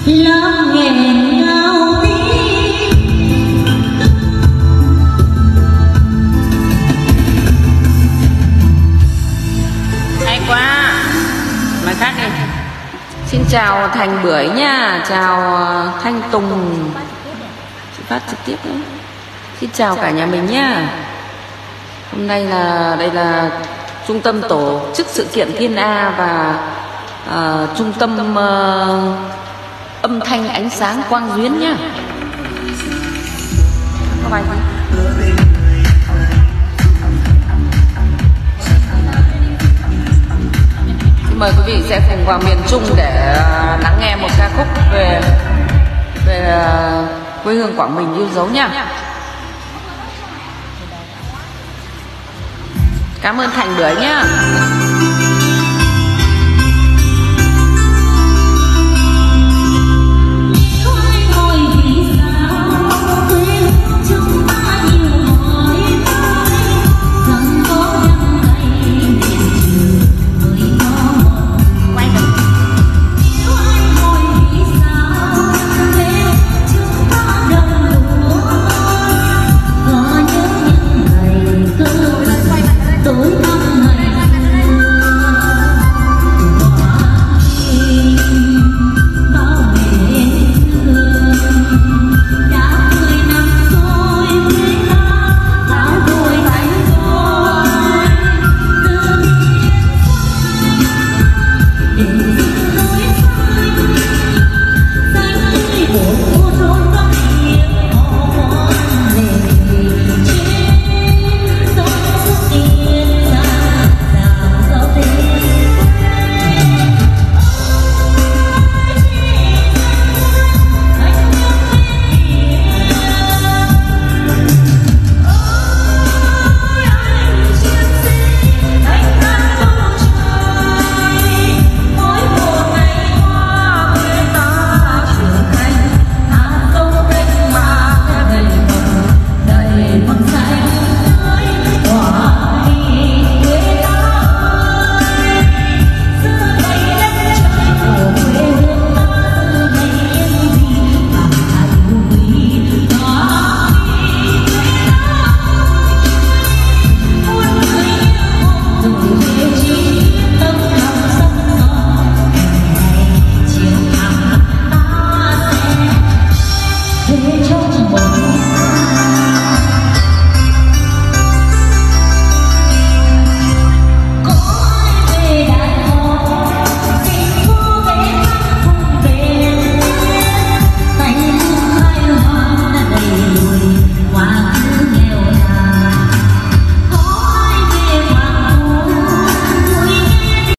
lắng nghe ngao tiếng. Hay quá, mời khác đi. Xin chào Thành Bưởi nha, chào Thanh Tùng, chị phát trực tiếp đấy. Xin chào cả nhà mình nhá. Hôm nay đây là trung tâm tổ chức sự kiện Thiên A và trung tâm âm thanh ánh sáng Quang Duyến nhá. Có bài gì? Xin mời quý vị sẽ cùng vào miền Trung để lắng nghe một ca khúc về quê hương Quảng Bình yêu dấu nha. Cảm ơn Thành Bưởi nhá.